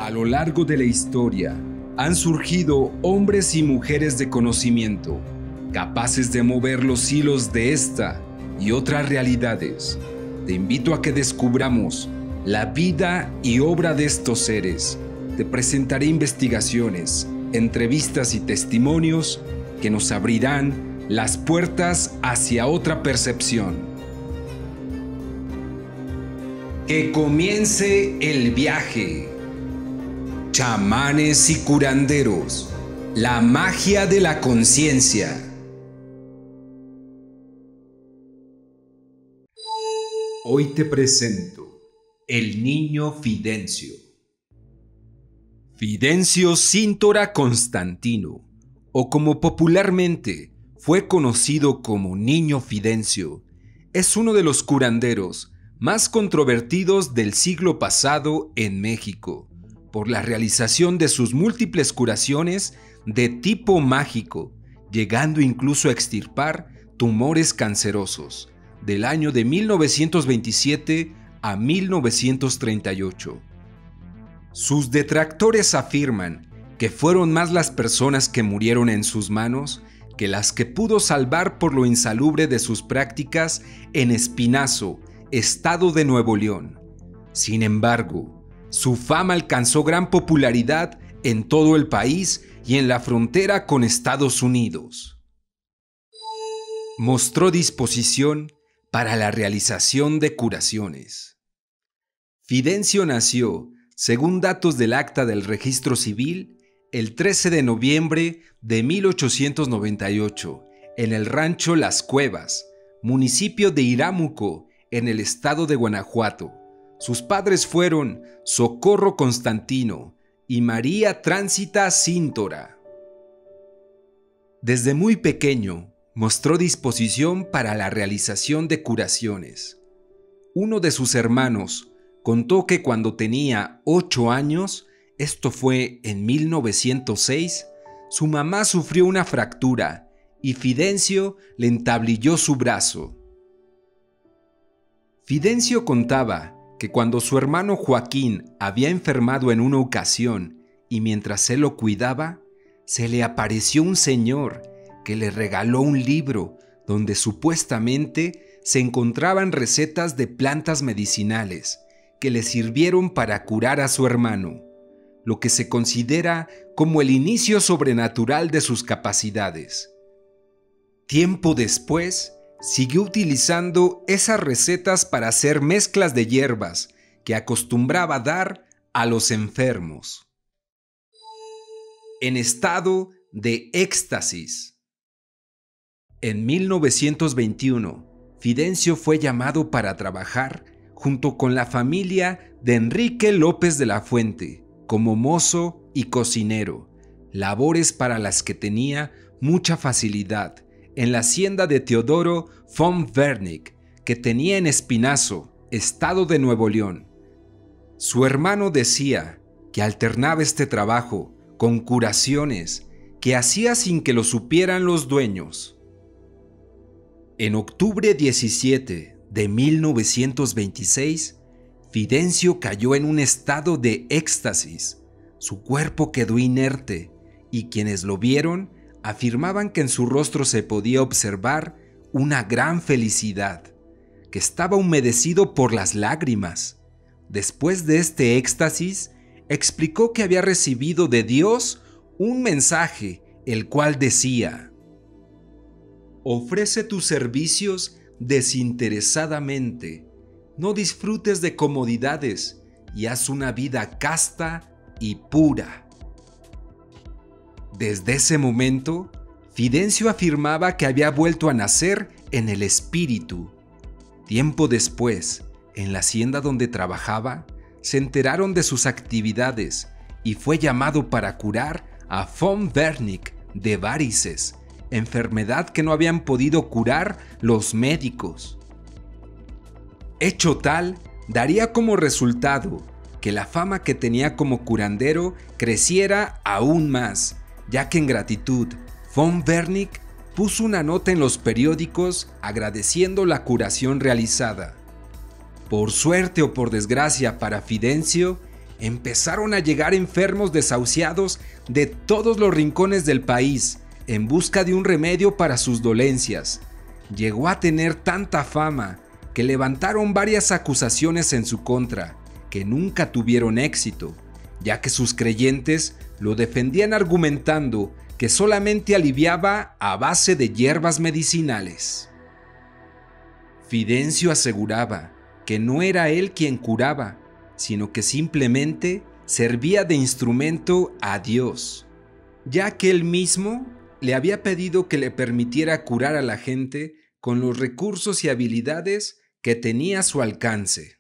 A lo largo de la historia, han surgido hombres y mujeres de conocimiento, capaces de mover los hilos de esta y otras realidades. Te invito a que descubramos la vida y obra de estos seres. Te presentaré investigaciones, entrevistas y testimonios que nos abrirán las puertas hacia otra percepción. Que comience el viaje. Chamanes y curanderos, la magia de la conciencia. Hoy te presento el niño Fidencio. Fidencio Cíntora Constantino, o como popularmente fue conocido como Niño Fidencio, es uno de los curanderos más controvertidos del siglo pasado en México, por la realización de sus múltiples curaciones de tipo mágico, llegando incluso a extirpar tumores cancerosos, del año de 1927 a 1938. Sus detractores afirman que fueron más las personas que murieron en sus manos que las que pudo salvar por lo insalubre de sus prácticas en Espinazo, estado de Nuevo León. Sin embargo, su fama alcanzó gran popularidad en todo el país y en la frontera con Estados Unidos. Mostró disposición para la realización de curaciones. Fidencio nació, según datos del Acta del Registro Civil, el 13 de noviembre de 1898, en el rancho Las Cuevas, municipio de Iramuco, en el estado de Guanajuato. Sus padres fueron Socorro Constantino y María Tránsita Cíntora. Desde muy pequeño mostró disposición para la realización de curaciones. Uno de sus hermanos contó que cuando tenía 8 años, esto fue en 1906, su mamá sufrió una fractura y Fidencio le entablilló su brazo. Fidencio contaba que cuando su hermano Joaquín había enfermado en una ocasión y mientras él lo cuidaba, se le apareció un señor que le regaló un libro donde supuestamente se encontraban recetas de plantas medicinales que le sirvieron para curar a su hermano, lo que se considera como el inicio sobrenatural de sus capacidades. Tiempo después, siguió utilizando esas recetas para hacer mezclas de hierbas que acostumbraba dar a los enfermos. En estado de éxtasis. En 1921, Fidencio fue llamado para trabajar junto con la familia de Enrique López de la Fuente como mozo y cocinero, labores para las que tenía mucha facilidad, en la hacienda de Teodoro von Wernick, que tenía en Espinazo, estado de Nuevo León. Su hermano decía que alternaba este trabajo con curaciones que hacía sin que lo supieran los dueños. En octubre 17 de 1926, Fidencio cayó en un estado de éxtasis. Su cuerpo quedó inerte y quienes lo vieron afirmaban que en su rostro se podía observar una gran felicidad, que estaba humedecido por las lágrimas. Después de este éxtasis, explicó que había recibido de Dios un mensaje, el cual decía: ofrece tus servicios desinteresadamente, no disfrutes de comodidades y haz una vida casta y pura. Desde ese momento, Fidencio afirmaba que había vuelto a nacer en el espíritu. Tiempo después, en la hacienda donde trabajaba, se enteraron de sus actividades y fue llamado para curar a von Wernick de varices, enfermedad que no habían podido curar los médicos. Hecho tal daría como resultado que la fama que tenía como curandero creciera aún más, ya que en gratitud, von Wernick puso una nota en los periódicos agradeciendo la curación realizada. Por suerte o por desgracia para Fidencio, empezaron a llegar enfermos desahuciados de todos los rincones del país en busca de un remedio para sus dolencias. Llegó a tener tanta fama que levantaron varias acusaciones en su contra, que nunca tuvieron éxito, ya que sus creyentes lo defendían argumentando que solamente aliviaba a base de hierbas medicinales. Fidencio aseguraba que no era él quien curaba, sino que simplemente servía de instrumento a Dios, ya que él mismo le había pedido que le permitiera curar a la gente con los recursos y habilidades que tenía a su alcance.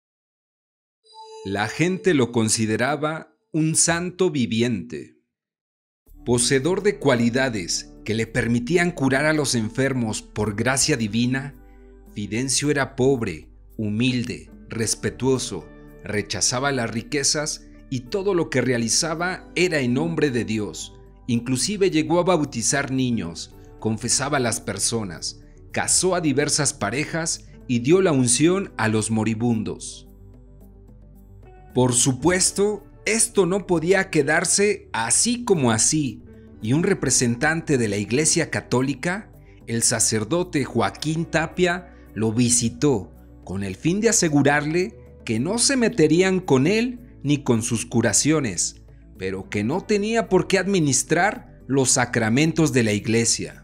La gente lo consideraba un santo viviente, poseedor de cualidades que le permitían curar a los enfermos por gracia divina. Fidencio era pobre, humilde, respetuoso, rechazaba las riquezas y todo lo que realizaba era en nombre de Dios. Inclusive llegó a bautizar niños, confesaba a las personas, casó a diversas parejas y dio la unción a los moribundos. Por supuesto, esto no podía quedarse así como así, y un representante de la Iglesia Católica, el sacerdote Joaquín Tapia, lo visitó con el fin de asegurarle que no se meterían con él ni con sus curaciones, pero que no tenía por qué administrar los sacramentos de la Iglesia.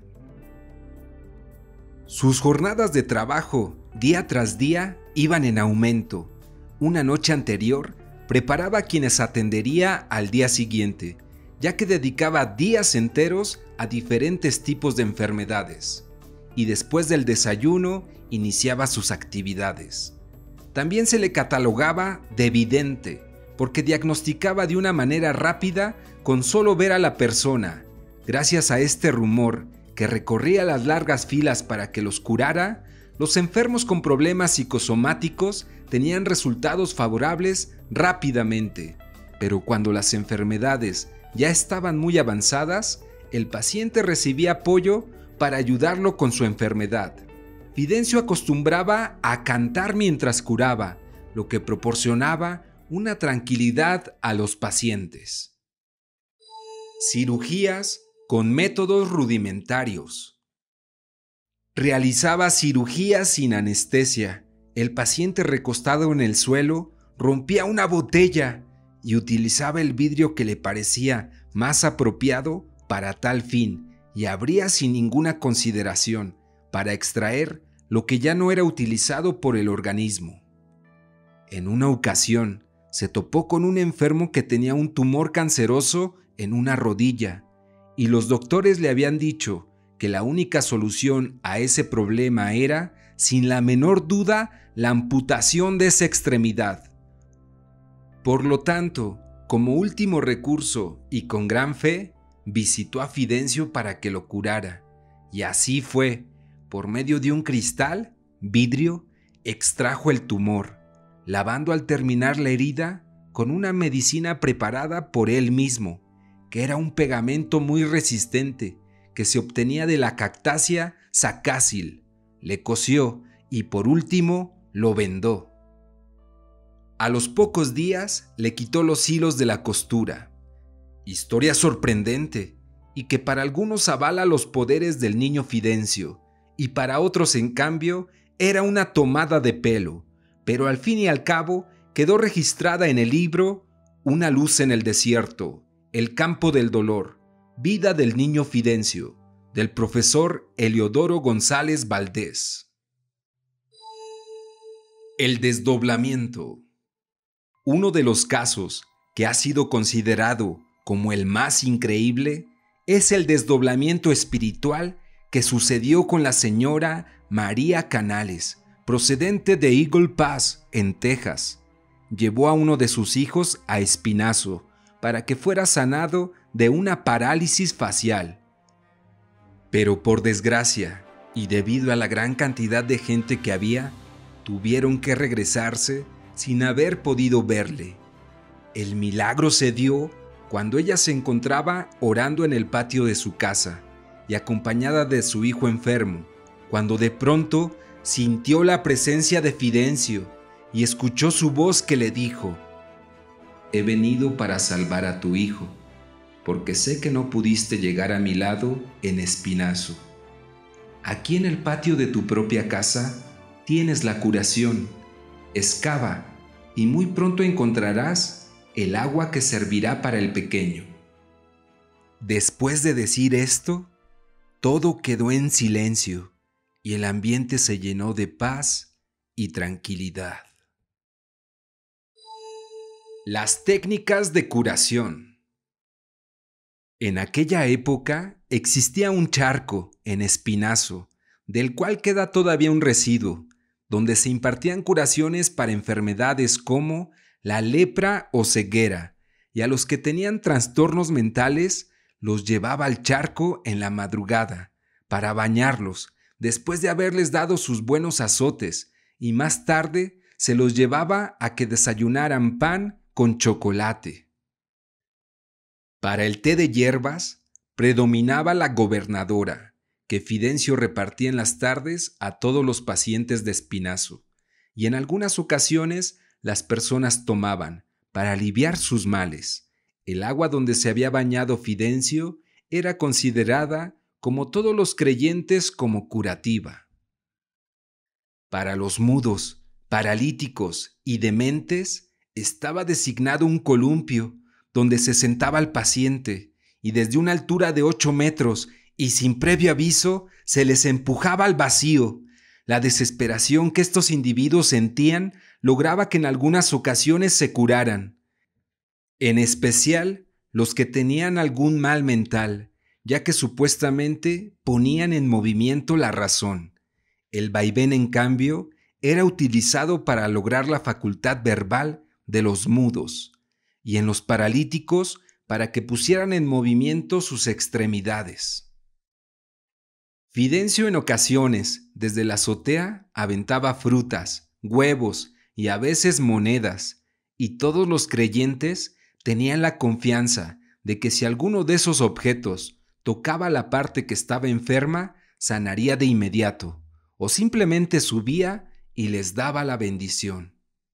Sus jornadas de trabajo, día tras día, iban en aumento. Una noche anterior, preparaba a quienes atendería al día siguiente, ya que dedicaba días enteros a diferentes tipos de enfermedades. Y después del desayuno, iniciaba sus actividades. También se le catalogaba de vidente, porque diagnosticaba de una manera rápida con solo ver a la persona. Gracias a este rumor, que recorría las largas filas para que los curara, los enfermos con problemas psicosomáticos tenían resultados favorables rápidamente. Pero cuando las enfermedades ya estaban muy avanzadas, el paciente recibía apoyo para ayudarlo con su enfermedad. Fidencio acostumbraba a cantar mientras curaba, lo que proporcionaba una tranquilidad a los pacientes. Cirugías con métodos rudimentarios. Realizaba cirugías sin anestesia. El paciente recostado en el suelo rompía una botella y utilizaba el vidrio que le parecía más apropiado para tal fin y abría sin ninguna consideración para extraer lo que ya no era utilizado por el organismo. En una ocasión, se topó con un enfermo que tenía un tumor canceroso en una rodilla y los doctores le habían dicho que la única solución a ese problema era, sin la menor duda, la amputación de esa extremidad. Por lo tanto, como último recurso y con gran fe, visitó a Fidencio para que lo curara. Y así fue, por medio de un cristal, vidrio, extrajo el tumor, lavando al terminar la herida con una medicina preparada por él mismo, que era un pegamento muy resistente que se obtenía de la Cactácea sacácil. Le cosió y por último lo vendó. A los pocos días le quitó los hilos de la costura. Historia sorprendente y que para algunos avala los poderes del niño Fidencio y para otros en cambio era una tomada de pelo, pero al fin y al cabo quedó registrada en el libro Una luz en el desierto, El campo del dolor, vida del niño Fidencio, del profesor Heliodoro González Valdés. El desdoblamiento. Uno de los casos que ha sido considerado como el más increíble es el desdoblamiento espiritual que sucedió con la señora María Canales, procedente de Eagle Pass, en Texas. Llevó a uno de sus hijos a Espinazo para que fuera sanado de una parálisis facial. Pero por desgracia, y debido a la gran cantidad de gente que había, tuvieron que regresarse sin haber podido verle. El milagro se dio cuando ella se encontraba orando en el patio de su casa y acompañada de su hijo enfermo, cuando de pronto sintió la presencia de Fidencio y escuchó su voz que le dijo: he venido para salvar a tu hijo, porque sé que no pudiste llegar a mi lado en Espinazo. Aquí en el patio de tu propia casa tienes la curación. Excava y muy pronto encontrarás el agua que servirá para el pequeño. Después de decir esto, todo quedó en silencio y el ambiente se llenó de paz y tranquilidad. Las técnicas de curación. En aquella época existía un charco en Espinazo, del cual queda todavía un residuo, donde se impartían curaciones para enfermedades como la lepra o ceguera, y a los que tenían trastornos mentales los llevaba al charco en la madrugada para bañarlos, después de haberles dado sus buenos azotes, y más tarde se los llevaba a que desayunaran pan con chocolate. Para el té de hierbas predominaba la gobernadora, que Fidencio repartía en las tardes a todos los pacientes de Espinazo, y en algunas ocasiones las personas tomaban, para aliviar sus males. El agua donde se había bañado Fidencio era considerada, como todos los creyentes, como curativa. Para los mudos, paralíticos y dementes estaba designado un columpio donde se sentaba el paciente, y desde una altura de 8 metros y sin previo aviso se les empujaba al vacío. La desesperación que estos individuos sentían lograba que en algunas ocasiones se curaran, en especial los que tenían algún mal mental, ya que supuestamente ponían en movimiento la razón. El vaivén, en cambio, era utilizado para lograr la facultad verbal de los mudos, y en los paralíticos para que pusieran en movimiento sus extremidades. Fidencio en ocasiones, desde la azotea, aventaba frutas, huevos y a veces monedas, y todos los creyentes tenían la confianza de que si alguno de esos objetos tocaba la parte que estaba enferma, sanaría de inmediato, o simplemente subía y les daba la bendición.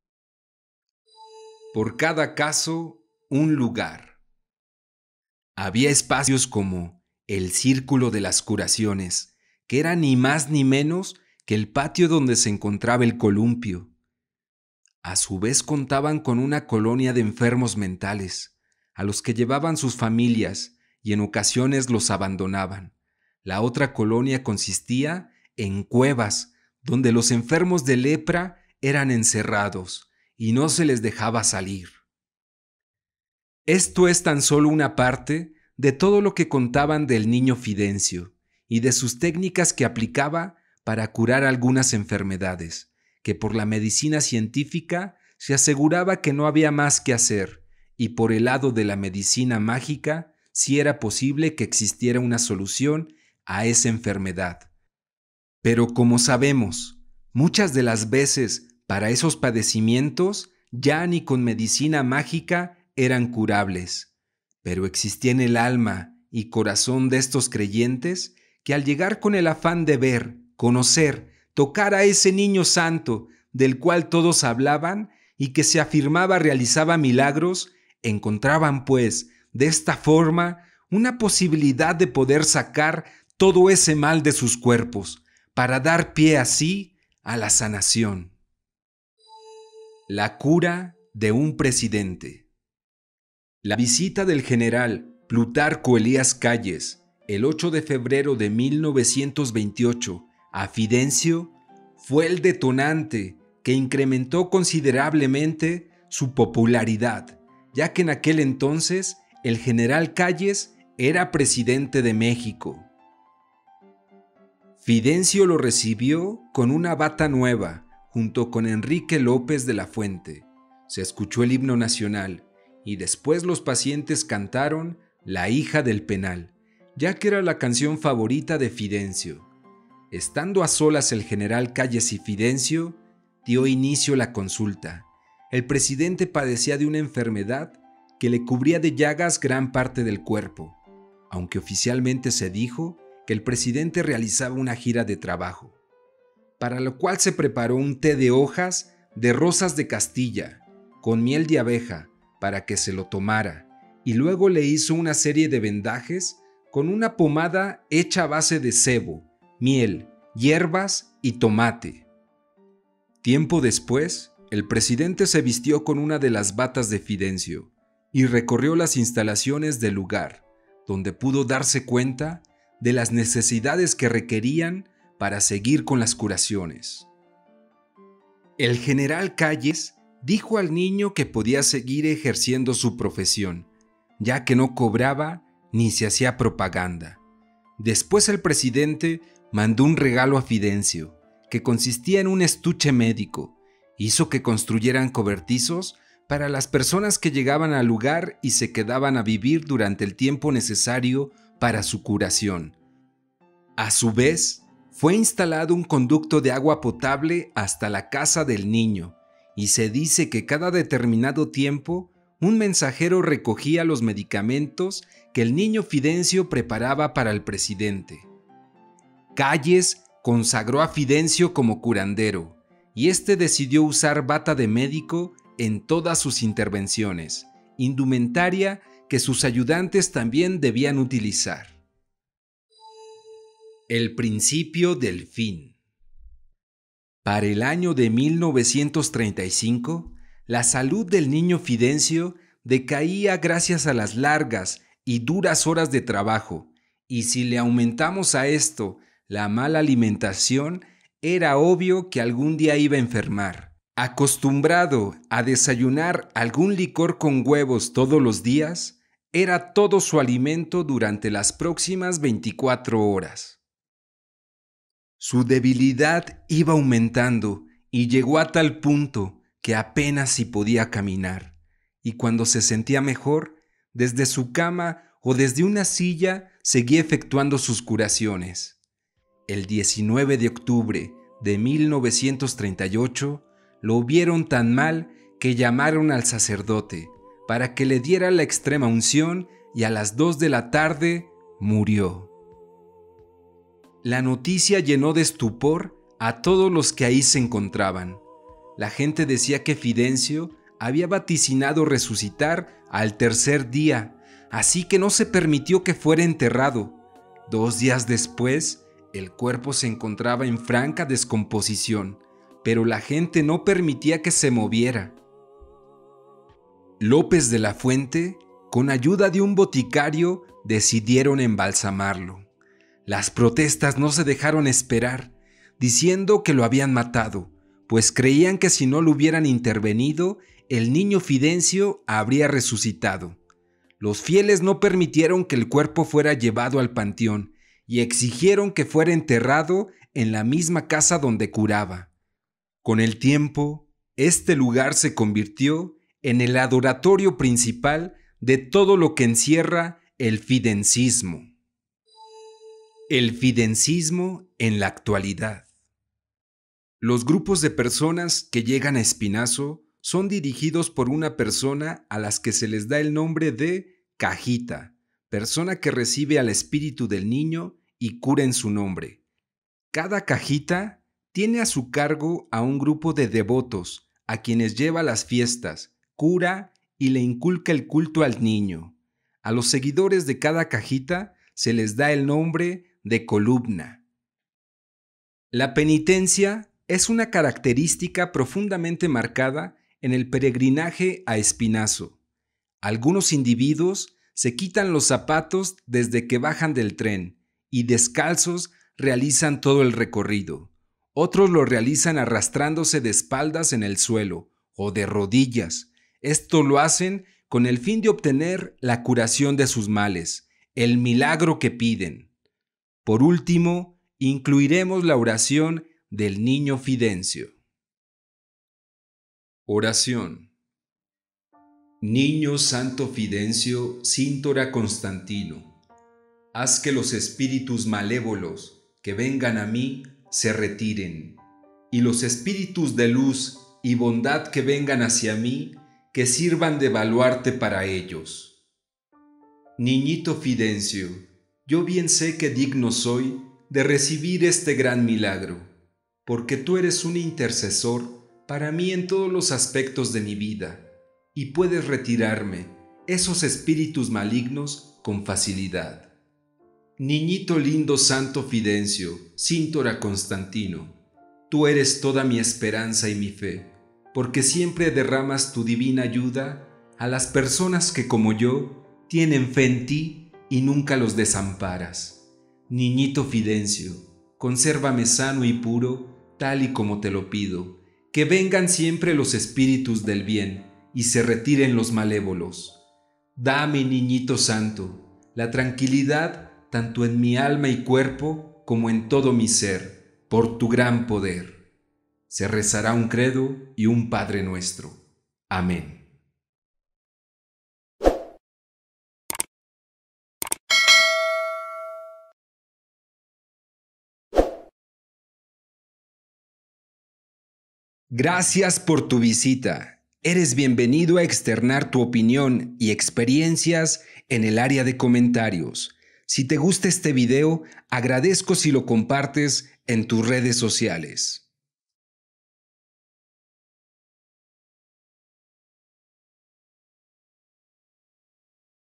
Por cada caso, un lugar. Había espacios como el Círculo de las Curaciones, que era ni más ni menos que el patio donde se encontraba el columpio. A su vez contaban con una colonia de enfermos mentales, a los que llevaban sus familias y en ocasiones los abandonaban. La otra colonia consistía en cuevas, donde los enfermos de lepra eran encerrados y no se les dejaba salir. Esto es tan solo una parte de todo lo que contaban del niño Fidencio y de sus técnicas que aplicaba para curar algunas enfermedades, que por la medicina científica se aseguraba que no había más que hacer, y por el lado de la medicina mágica sí era posible que existiera una solución a esa enfermedad. Pero como sabemos, muchas de las veces para esos padecimientos ya ni con medicina mágica eran curables, pero existía en el alma y corazón de estos creyentes que al llegar con el afán de ver, conocer, tocar a ese niño santo del cual todos hablaban y que se afirmaba realizaba milagros, encontraban pues de esta forma una posibilidad de poder sacar todo ese mal de sus cuerpos para dar pie así a la sanación. La cura de un presidente. La visita del general Plutarco Elías Calles el 8 de febrero de 1928 a Fidencio fue el detonante que incrementó considerablemente su popularidad, ya que en aquel entonces el general Calles era presidente de México. Fidencio lo recibió con una bata nueva, junto con Enrique López de la Fuente. Se escuchó el himno nacional y después los pacientes cantaron La hija del penal, ya que era la canción favorita de Fidencio. Estando a solas el general Calles y Fidencio, dio inicio la consulta. El presidente padecía de una enfermedad que le cubría de llagas gran parte del cuerpo, aunque oficialmente se dijo que el presidente realizaba una gira de trabajo, para lo cual se preparó un té de hojas de rosas de Castilla, con miel de abeja, para que se lo tomara y luego le hizo una serie de vendajes con una pomada hecha a base de sebo, miel, hierbas y tomate. Tiempo después, el presidente se vistió con una de las batas de Fidencio y recorrió las instalaciones del lugar, donde pudo darse cuenta de las necesidades que requerían para seguir con las curaciones. El general Calles dijo al niño que podía seguir ejerciendo su profesión, ya que no cobraba ni se hacía propaganda. Después el presidente mandó un regalo a Fidencio, que consistía en un estuche médico. Hizo que construyeran cobertizos para las personas que llegaban al lugar y se quedaban a vivir durante el tiempo necesario para su curación. A su vez, fue instalado un conducto de agua potable hasta la casa del niño, y se dice que cada determinado tiempo un mensajero recogía los medicamentos que el niño Fidencio preparaba para el presidente. Calles consagró a Fidencio como curandero, y este decidió usar bata de médico en todas sus intervenciones, indumentaria que sus ayudantes también debían utilizar. El principio del fin. Para el año de 1935, la salud del niño Fidencio decaía gracias a las largas y duras horas de trabajo, y si le aumentamos a esto la mala alimentación, era obvio que algún día iba a enfermar. Acostumbrado a desayunar algún licor con huevos todos los días, era todo su alimento durante las próximas 24 horas. Su debilidad iba aumentando y llegó a tal punto que apenas si podía caminar, y cuando se sentía mejor, desde su cama o desde una silla seguía efectuando sus curaciones. El 19 de octubre de 1938 lo vieron tan mal que llamaron al sacerdote para que le diera la extrema unción y a las 2 de la tarde murió. La noticia llenó de estupor a todos los que ahí se encontraban. La gente decía que Fidencio había vaticinado resucitar al tercer día, así que no se permitió que fuera enterrado. 2 días después, el cuerpo se encontraba en franca descomposición, pero la gente no permitía que se moviera. López de la Fuente, con ayuda de un boticario, decidieron embalsamarlo. Las protestas no se dejaron esperar, diciendo que lo habían matado, pues creían que si no lo hubieran intervenido, el niño Fidencio habría resucitado. Los fieles no permitieron que el cuerpo fuera llevado al panteón y exigieron que fuera enterrado en la misma casa donde curaba. Con el tiempo, este lugar se convirtió en el adoratorio principal de todo lo que encierra el fidencismo. El fidencismo en la actualidad. Los grupos de personas que llegan a Espinazo son dirigidos por una persona a las que se les da el nombre de cajita, persona que recibe al espíritu del niño y cura en su nombre. Cada cajita tiene a su cargo a un grupo de devotos a quienes lleva a las fiestas, cura y le inculca el culto al niño. A los seguidores de cada cajita se les da el nombre de columna. La penitencia es una característica profundamente marcada en el peregrinaje a Espinazo. Algunos individuos se quitan los zapatos desde que bajan del tren y descalzos realizan todo el recorrido. Otros lo realizan arrastrándose de espaldas en el suelo o de rodillas. Esto lo hacen con el fin de obtener la curación de sus males, el milagro que piden. Por último, incluiremos la oración del niño Fidencio. Oración. Niño Santo Fidencio Cíntora Constantino, haz que los espíritus malévolos que vengan a mí se retiren, y los espíritus de luz y bondad que vengan hacia mí, que sirvan de baluarte para ellos. Niñito Fidencio, yo bien sé que digno soy de recibir este gran milagro, porque tú eres un intercesor para mí en todos los aspectos de mi vida. y puedes retirarme esos espíritus malignos con facilidad. Niñito lindo Santo Fidencio, Cíntora Constantino, tú eres toda mi esperanza y mi fe, porque siempre derramas tu divina ayuda a las personas que como yo tienen fe en ti y nunca los desamparas. Niñito Fidencio, consérvame sano y puro, tal y como te lo pido, que vengan siempre los espíritus del bien y se retiren los malévolos. Dame, Niñito Santo, la tranquilidad tanto en mi alma y cuerpo como en todo mi ser, por tu gran poder. Se rezará un credo y un Padre Nuestro. Amén. Gracias por tu visita. Eres bienvenido a externar tu opinión y experiencias en el área de comentarios. Si te gusta este video, agradezco si lo compartes en tus redes sociales.